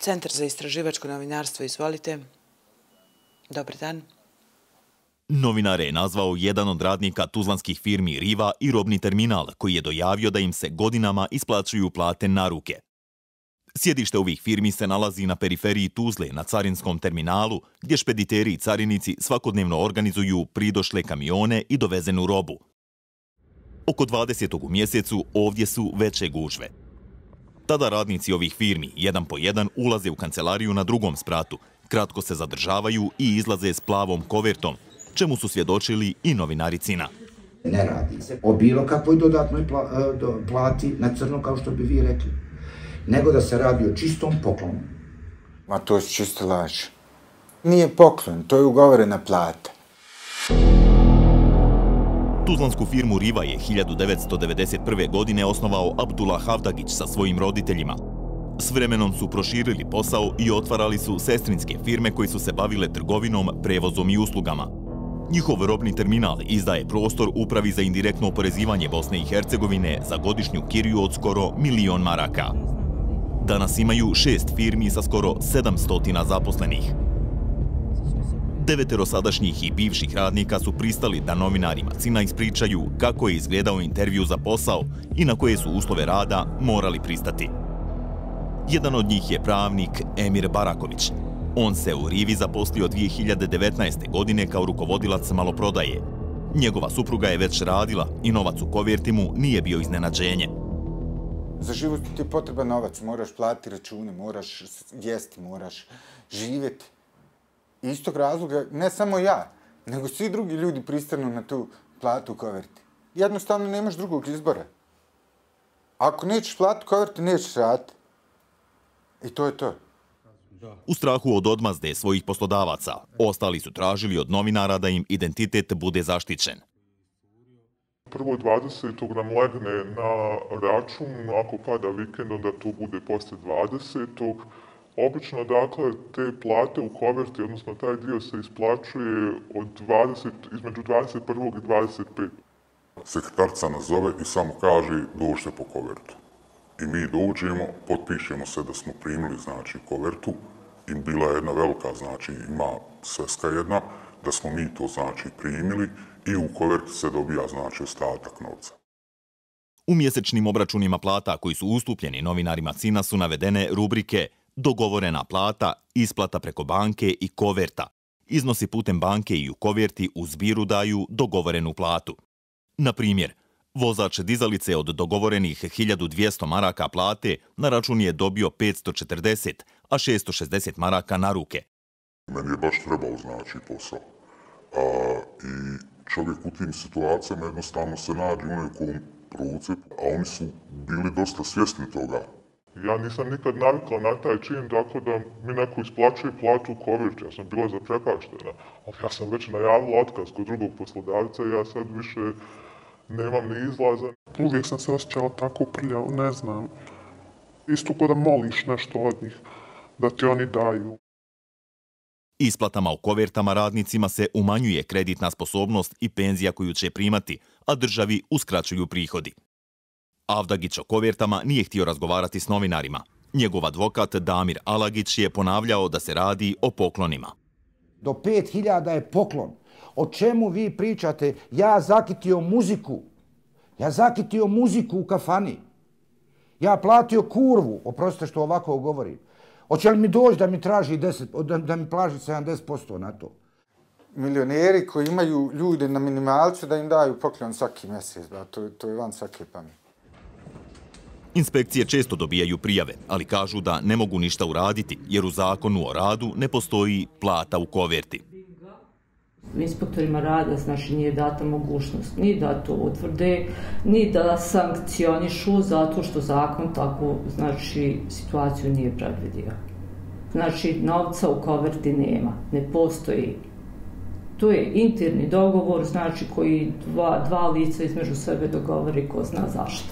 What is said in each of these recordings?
Centar za istraživačko novinarstvo, izvolite. Dobar dan. Novinare je nazvao jedan od radnika tuzlanskih firmi Riva i robni terminal, koji je dojavio da im se godinama isplaćuju plate na ruke. Sjedište ovih firmi se nalazi na periferiji Tuzle, na carinskom terminalu, gdje špediteri i carinici svakodnevno organizuju pridošle kamione i dovezenu robu. Oko 20. u mjesecu ovdje su veće gužve. Tada radnici ovih firmi, jedan po jedan, ulaze u kancelariju na drugom spratu, kratko se zadržavaju i izlaze s plavom kovertom, čemu su svjedočili i novinari Cina. Ne radi se o bilo kakvoj dodatnoj plati na crno, kao što bi vi rekli, nego da se radi o čistom poklonu. Ma to je čista laž. Nije poklon, to je ugovorena plata. Tuzlansku firmu Riva je 1991. godine osnovao Abdulah Avdagić sa svojim roditeljima. S vremenom su proširili posao i otvarali su sestrinske firme koji su se bavile trgovinom, prevozom i uslugama. Njihov robni terminal izdaje prostor Upravi za indirektno oporezivanje Bosne i Hercegovine za godišnju kiriju od skoro 1.000.000 maraka. Danas imaju 6 firmi sa skoro 700 zaposlenih. 9 sadašnjih i bivših radnika su pristali da novinarima Cina ispričaju kako je izgledao intervju za posao i na koje su uslove rada morali pristati. Jedan od njih je pravnik Emir Baraković. On se u Rivi zaposlio 2019. godine kao rukovodilac maloprodaje. Njegova supruga je već radila i novac u koverti mu nije bio iznenađenje. Za život ti je potreban novac, moraš platiti račune, moraš jesti, moraš živjeti. Iz tog razloga, ne samo ja, nego svi drugi ljudi pristanu na tu platu u koverti. Jednostavno nemaš drugog izbora. Ako nećeš platu u koverti, nećeš raditi. I to je to. U strahu od odmazde svojih poslodavaca, ostali su tražili od novinara da im identitet bude zaštićen. Prvo 20. nam legne na račun, ako pada vikend, onda to bude poslije 20. Obično, dakle, te plate u koverti, odnosno taj dio se isplaćuje između 21. i 25. Sekretarca nas zove i samo kaže dođite po kovertu. I mi dođemo, potpišemo se da smo primili, znači, kovertu. I bila je jedna velika, znači, ima sveska jedna, da smo mi to, znači, primili i u koverti se dobija, znači, ostatak novca. U mjesečnim obračunima plata koji su ustupljeni novinarima Cina su navedene rubrike dogovorena plata, isplata preko banke i koverta. Iznosi putem banke i u koverti u zbiru daju dogovorenu platu. Na primjer, vozač dizalice od dogovorenih 1200 maraka plate na račun je dobio 540, a 660 maraka na ruke. Meni je baš trebao, znači, posao. I čovjek u tim situacijama jednostavno se nađe u nekom procepu, a oni su bili dosta svjesni toga. Ja nisam nikad navikla na taj čin, dakle da mi neko isplaćuje platu u koverti. Ja sam bila zaprepaštena, ali ja sam već najavila otkaz kod drugog poslodavca i ja sad više nemam ni izlaza. Uvijek sam se osjećala tako prljavo, ne znam. Isto ko da moliš nešto od njih, da ti oni daju. Isplatama u kovertama radnicima se umanjuje kreditna sposobnost i penzija koju će primati, a državi uskraćuju prihodi. Avdagić o kovertama nije htio razgovarati s novinarima. Njegov advokat Damir Alagić je ponavljao da se radi o poklonima. Do 5.000 je poklon. O čemu vi pričate? Ja zakitio muziku. Ja zakitio muziku u kafani. Ja platio kurvu, oprostite što ovako govorim. Hoće li mi doći da mi traži 10, da mi plaži 70% na to? Milioneri koji imaju ljude na minimalcu da im daju poklon svaki mjesec, to je van svake pameti. Inspekcije često dobijaju prijave, ali kažu da ne mogu ništa uraditi, jer u zakonu o radu ne postoji plata u koverti. Inspektorima rada, znači, nije data mogućnost ni da to utvrde, ni da sankcionišu, zato što zakon tako, znači, situaciju nije predvidio. Znači, novca u koverti nema, ne postoji. To je interni dogovor, znači, koji dva lica između sebe dogovori ko zna zašto.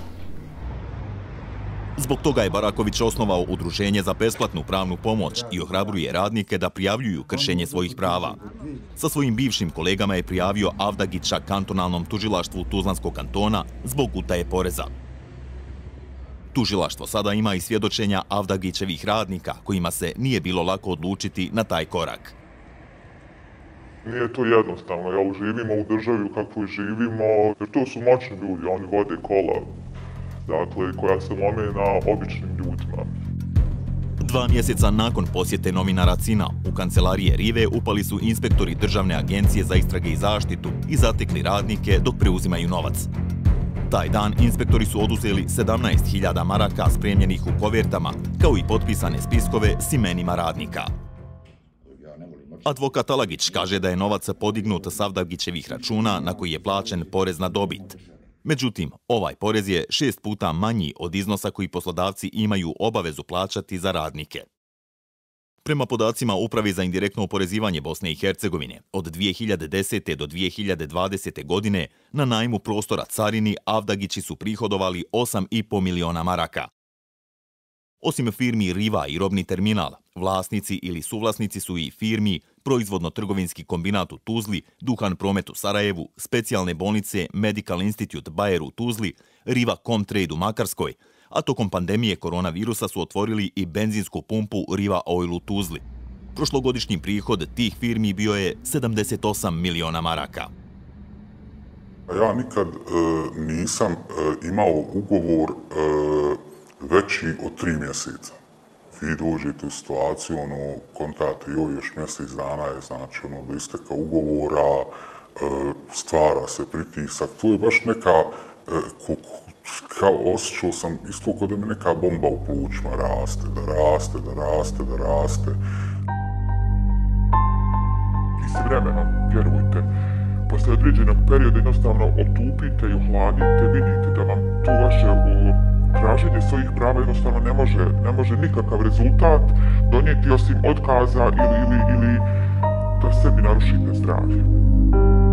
Zbog toga je Baraković osnovao udruženje za besplatnu pravnu pomoć i ohrabruje radnike da prijavljuju kršenje svojih prava. Sa svojim bivšim kolegama je prijavio Avdagića kantonalnom tužilaštvu Tuzlanskog kantona zbog utaje poreza. Tužilaštvo sada ima i svjedočenja Avdagićevih radnika, kojima se nije bilo lako odlučiti na taj korak. Nije to jednostavno, jel, živimo u državi u kakvoj živimo, jer to su moćni ljudi, oni vode kola, dakle, koja se lome na običnim ljudima. 2 mjeseca nakon posjete novinara Cina, u kancelarije Rive upali su inspektori Državne agencije za istrage i zaštitu i zatekli radnike dok preuzimaju novac. Taj dan inspektori su oduzeli 17.000 maraka spremljenih u kovertama, kao i potpisane spiskove s imenima radnika. Advokat Avdagić kaže da je novac podignut s Avdagićevih računa na koji je plaćen porez na dobit. Međutim, ovaj porez je 6 puta manji od iznosa koji poslodavci imaju obavezu plaćati za radnike. Prema podacima Uprave za indirektno oporezivanje Bosne i Hercegovine, od 2010. do 2020. godine na najmu prostora carini Avdagići su prihodovali 8,5 miliona maraka. Osim firmi Riva i robni terminal, vlasnici ili suvlasnici su i firmi Proizvodno-trgovinski kombinat u Tuzli, Duhan Promet u Sarajevu, specijalne bolnice Medical Institute Bayer u Tuzli, Riva Comtrade u Makarskoj, a tokom pandemije koronavirusa su otvorili i benzinsku pumpu Riva Oil u Tuzli. Prošlogodišnji prihod tih firmi bio je 78 miliona maraka. Ja nikad nisam imao ugovor veći od 3 mjeseca. Vi dođete u situaciju, kontate joj još mjesec dana je, znači, do isteka ugovora, stvara se pritisak. To je baš neka, kao osjećao sam isto kod da mi neka bomba u plućima raste, da raste, da raste, da raste. I s vremenom, vjerujte, posle određenog perioda jednostavno otupite i ohladite, vidite da vam to vaše traženje svojih prava jednostavno ne može nikakav rezultat donijeti osim otkaza ili da sebi narušite zdravlje.